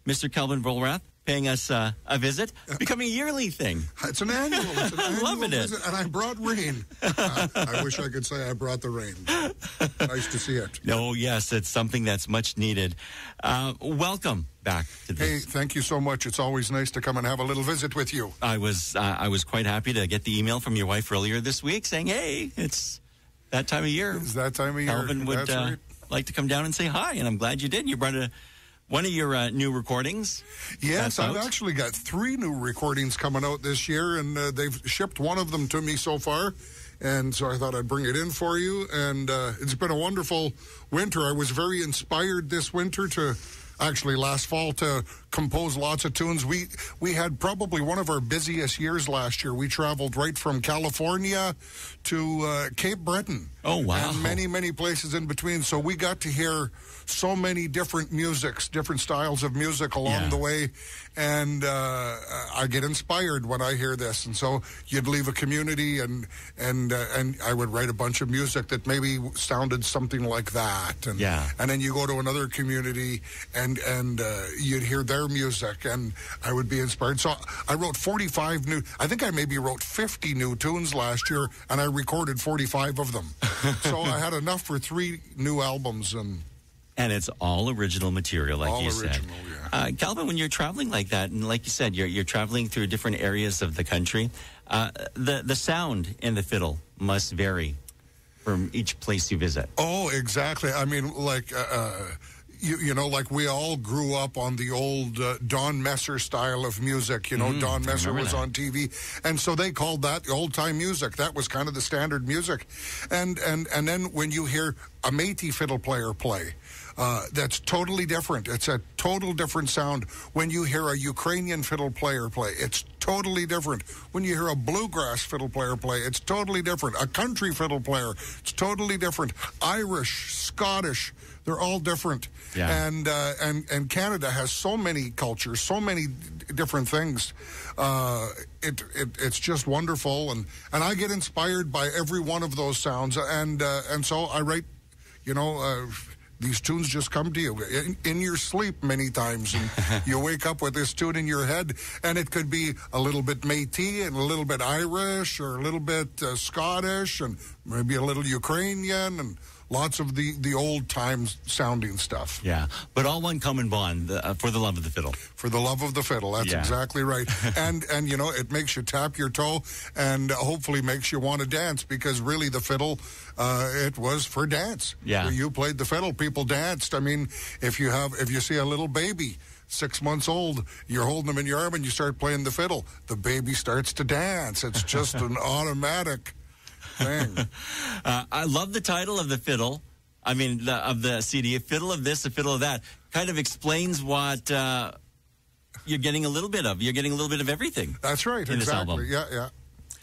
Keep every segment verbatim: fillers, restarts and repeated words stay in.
Mister Kelvin Vollrath, paying us uh, a visit, becoming a yearly thing. It's an annual. It's an annual Loving visit, it. and I brought rain. uh, I wish I could say I brought the rain. Nice to see it. Oh, yes, it's something that's much needed. Uh, welcome back to Hey, this. thank you so much. It's always nice to come and have a little visit with you. I was uh, I was quite happy to get the email from your wife earlier this week saying, hey, it's that time of year. It's that time of year. Kelvin would That's uh, right. like to come down and say hi, and I'm glad you did. You brought a, one of your uh, new recordings. Yes, That's I've out. actually got three new recordings coming out this year, and uh, they've shipped one of them to me so far. And so I thought I'd bring it in for you. And uh, it's been a wonderful winter. I was very inspired this winter to, actually last fall, to compose lots of tunes. We we had probably one of our busiest years last year. We traveled right from California to uh, Cape Breton. Oh, wow. And many, many places in between. So we got to hear so many different musics, different styles of music along Yeah. the way. And uh, I get inspired when I hear this. And so you'd leave a community and and uh, and I would write a bunch of music that maybe sounded something like that. And, Yeah. and then you go to another community and, and uh, you'd hear their music and I would be inspired. So I wrote forty-five new, I think I maybe wrote fifty new tunes last year and I recorded forty-five of them. So I had enough for three new albums. And And it's all original material, like All you said. original, yeah. Uh, Calvin, when you're traveling like that, and like you said, you're you're traveling through different areas of the country, uh, the the sound in the fiddle must vary from each place you visit. Oh, exactly. I mean, like, uh, uh, you, you know, like we all grew up on the old uh, Don Messer style of music. You know, Mm, Don I Messer remember was that. on T V. And so they called that old-time music. That was kind of the standard music. And, and, and then when you hear a Métis fiddle player play, Uh, that's totally different. It's a total different sound. When you hear a Ukrainian fiddle player play, it's totally different. When you hear a bluegrass fiddle player play, it's totally different. A country fiddle player, it's totally different. Irish, Scottish, they're all different. Yeah. And uh, and and Canada has so many cultures, so many d- different things. Uh, it, it it's just wonderful, and and I get inspired by every one of those sounds, and uh, and so I write, you know. Uh, These tunes just come to you in, in your sleep many times, and you wake up with this tune in your head, and it could be a little bit Métis and a little bit Irish or a little bit uh, Scottish and maybe a little Ukrainian and lots of the, the old-time sounding stuff. Yeah, but all one common bond uh, for the love of the fiddle. For the love of the fiddle, that's Yeah. exactly right. and, and, you know, it makes you tap your toe and hopefully makes you want to dance because really the fiddle, uh, it was for dance. Yeah. When you played the fiddle, people danced. I mean, if you have, if you see a little baby, six months old, you're holding them in your arm and you start playing the fiddle, the baby starts to dance. It's just an automatic thing. Uh, I love the title of the fiddle. I mean, the, of the C D, a fiddle of this, a fiddle of that. Kind of explains what uh, you're getting a little bit of. You're getting a little bit of everything. That's right, In this exactly. album. Yeah, yeah.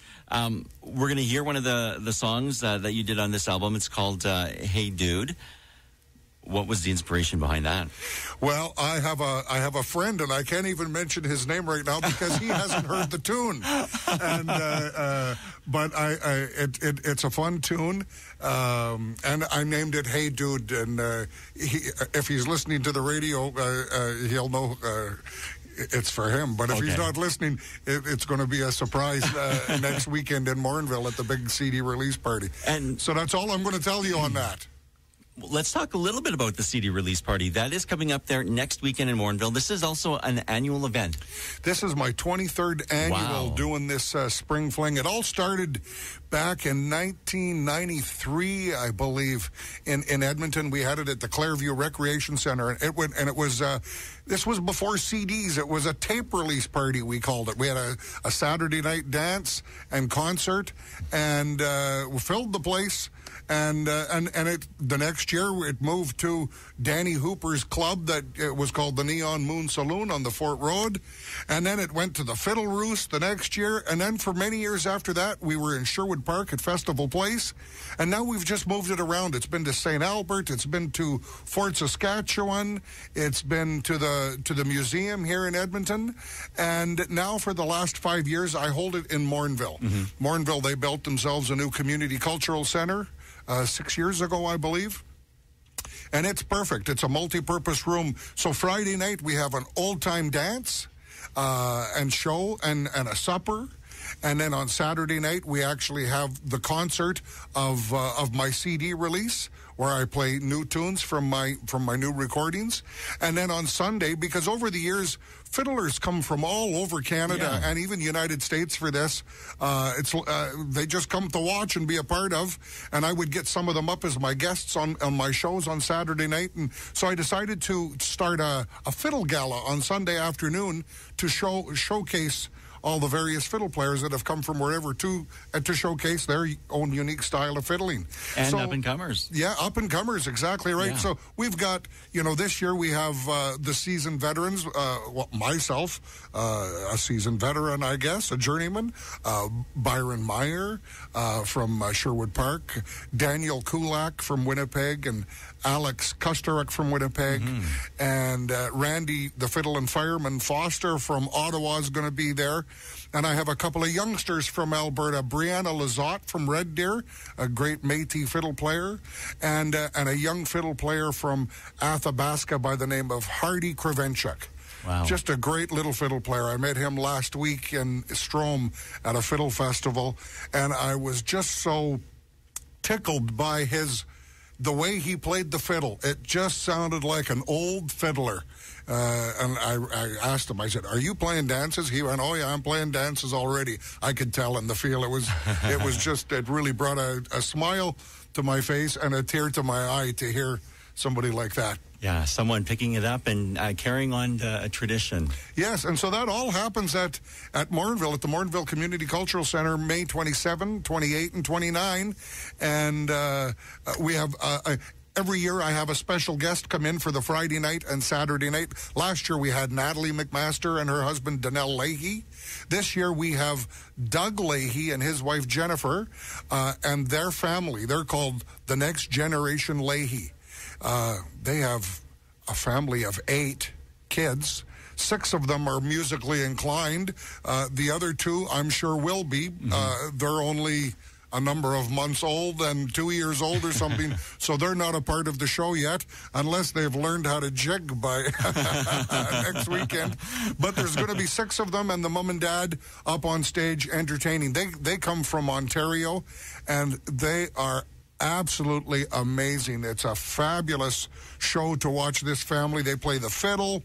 Um, we're going to hear one of the, the songs uh, that you did on this album. It's called uh, Hey Dude. What was the inspiration behind that? Well, I have a I have a friend, and I can't even mention his name right now because he hasn't heard the tune. And uh, uh, but I, I it, it it's a fun tune, um, and I named it Hey Dude. And uh, he, if he's listening to the radio, uh, uh, he'll know. Uh, It's for him, but if Okay. he's not listening, it, it's going to be a surprise uh, next weekend in Morinville at the big C D release party. And So that's all I'm going to tell you on that. let's talk a little bit about the C D release party. That is coming up there next weekend in Morinville. This is also an annual event. This is my twenty-third annual Wow. doing this uh, spring fling. It all started back in nineteen ninety-three, I believe, in, in Edmonton. We had it at the Clairview Recreation Center, and it went, and it was uh, this was before C Ds. It was a tape release party, we called it. We had a, a Saturday night dance and concert, and uh, we filled the place. And uh, and and it the next year it moved to Danny Hooper's club that it was called the Neon Moon Saloon on the Fort Road, and then it went to the Fiddle Roost the next year, and then for many years after that we were in Sherwood Park at Festival Place, and now we've just moved it around. It's been to Saint Albert, it's been to Fort Saskatchewan, it's been to the to the museum here in Edmonton, and now for the last five years I hold it in Morinville. Mm-hmm. Morinville, they built themselves a new community cultural center. Uh, six years ago, I believe. and it's perfect. It's a multi-purpose room. So Friday night we have an old-time dance uh, and show and, and a supper. And then on Saturday night, we actually have the concert of uh, of my C D release, where I play new tunes from my from my new recordings. And then on Sunday, because over the years, fiddlers come from all over Canada Yeah. and even United States for this. Uh, it's uh, they just come to watch and be a part of. And I would get some of them up as my guests on, on my shows on Saturday night. And so I decided to start a, a fiddle gala on Sunday afternoon to show showcase all the various fiddle players that have come from wherever to uh, to showcase their own unique style of fiddling. And so, up-and-comers. Yeah, up-and-comers, exactly right. Yeah. So we've got, you know, this year we have uh, the seasoned veterans, uh, well, myself, uh, a seasoned veteran, I guess, a journeyman, uh, Byron Meyer uh, from uh, Sherwood Park, Daniel Kulak from Winnipeg, and Alex Kusterik from Winnipeg, mm-hmm. and uh, Randy, the fiddle and fireman Foster from Ottawa is going to be there. And I have a couple of youngsters from Alberta, Brianna Lizotte from Red Deer, a great Métis fiddle player, and uh, and a young fiddle player from Athabasca by the name of Hardy Kravenchuk. Wow. Just a great little fiddle player. I met him last week in Strome at a fiddle festival, and I was just so tickled by his the way he played the fiddle. It just sounded like an old fiddler. Uh, and I, I asked him, I said, "Are you playing dances?" He went, "Oh yeah, I'm playing dances already." I could tell in the feel. It was, it was just, it really brought a, a smile to my face and a tear to my eye to hear somebody like that. Yeah, someone picking it up and uh, carrying on uh, a tradition. Yes, and so that all happens at, at Morinville, at the Morinville Community Cultural Center, May twenty-seventh, twenty-eighth, and twenty-ninth. And uh, we have... Uh, a, Every year I have a special guest come in for the Friday night and Saturday night. Last year we had Natalie McMaster and her husband Danelle Leahy. This year we have Doug Leahy and his wife Jennifer uh, and their family. They're called the Next Generation Leahy. Uh, they have a family of eight kids. Six of them are musically inclined. Uh, the other two, I'm sure, will be. Mm-hmm. Uh, they're only a number of months old and two years old or something, so they're not a part of the show yet, unless they've learned how to jig by next weekend. But there's going to be six of them, and the mom and dad up on stage entertaining. They they come from Ontario, and they are absolutely amazing. It's a fabulous show to watch this family. They play the fiddle,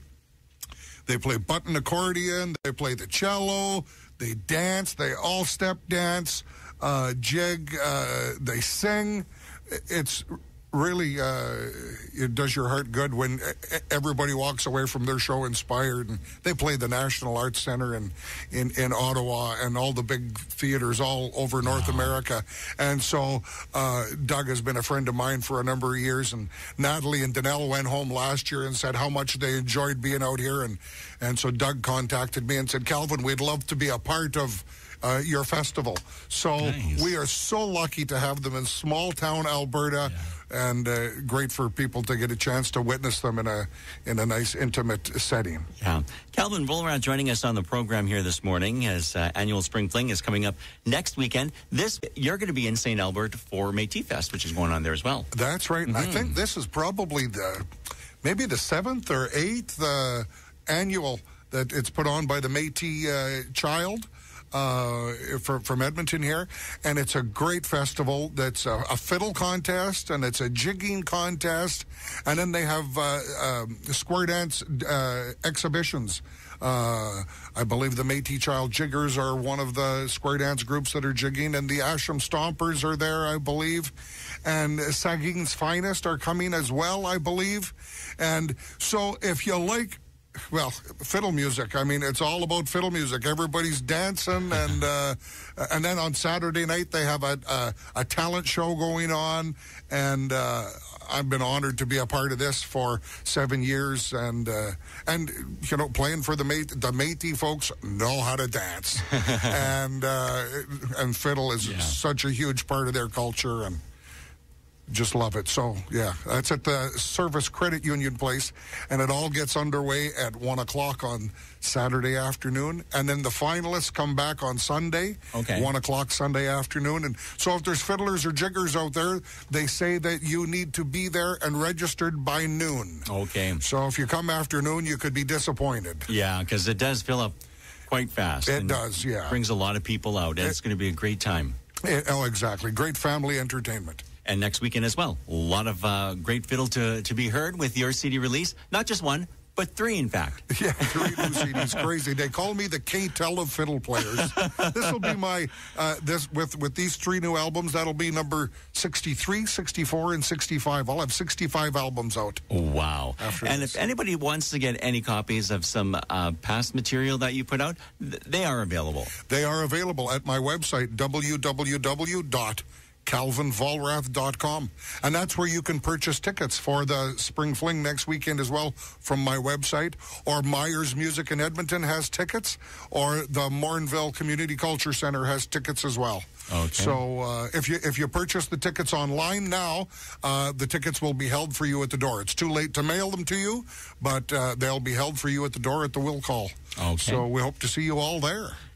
they play button accordion, they play the cello, they dance, they all step dance, uh, jig, uh, they sing. It's really, uh, it does your heart good when everybody walks away from their show inspired. And they play the National Arts Center in, in, in Ottawa and all the big theaters all over North wow. America. And so uh, Doug has been a friend of mine for a number of years. And Natalie and Danelle went home last year and said how much they enjoyed being out here. And, and so Doug contacted me and said, "Calvin, we'd love to be a part of Uh, your festival." So nice. We are so lucky to have them in small town Alberta, yeah. and uh, great for people to get a chance to witness them in a in a nice intimate setting. Yeah, Calvin Bullrad joining us on the program here this morning as uh, annual Spring Fling is coming up next weekend. This you're going to be in Saint Albert for Métis Fest, which is going on there as well. That's right. Mm-hmm. And I think this is probably the maybe the seventh or eighth uh, annual that it's put on by the Métis uh, Child. Uh, from, from Edmonton here, and it's a great festival. That's a, a fiddle contest, and it's a jigging contest, and then they have uh, um, square dance uh, exhibitions. Uh, I believe the Métis Child Jiggers are one of the square dance groups that are jigging, and the Asham Stompers are there, I believe, and Saguenay's Finest are coming as well, I believe. And so if you like Well, fiddle music. I mean, it's all about fiddle music. Everybody's dancing, and uh, and then on Saturday night they have a a, a talent show going on, and uh, I've been honored to be a part of this for seven years, and uh, and you know, playing for the Métis, the Métis folks know how to dance, and uh, and fiddle is yeah. such a huge part of their culture, and Just love it. So, yeah, that's at the Service Credit Union Place, and it all gets underway at one o'clock on Saturday afternoon. And then the finalists come back on Sunday, okay. one o'clock Sunday afternoon. And so if there's fiddlers or jiggers out there, they say that you need to be there and registered by noon. Okay. So if you come afternoon, you could be disappointed. Yeah, because it does fill up quite fast. It does, yeah. Brings a lot of people out, and it, it's going to be a great time. It, oh, exactly. Great family entertainment. And next weekend as well. A lot of uh, great fiddle to, to be heard with your C D release. Not just one, but three, in fact. Yeah, three new C Ds. Crazy. They call me the K-Tel of fiddle players. This will be my, uh, this with, with these three new albums, that'll be number sixty-three, sixty-four, and sixty-five. I'll have sixty-five albums out. Wow. And this. If anybody wants to get any copies of some uh, past material that you put out, th- they are available. They are available at my website, w w w dot calvin vollrath dot com, and that's where you can purchase tickets for the Spring Fling next weekend as well from my website. Or Myers Music in Edmonton has tickets, or the Morinville Community Culture Center has tickets as well. Okay. So uh, if you if you purchase the tickets online now, uh, the tickets will be held for you at the door. It's too late to mail them to you, but uh, they'll be held for you at the door at the will call. Okay. So we hope to see you all there.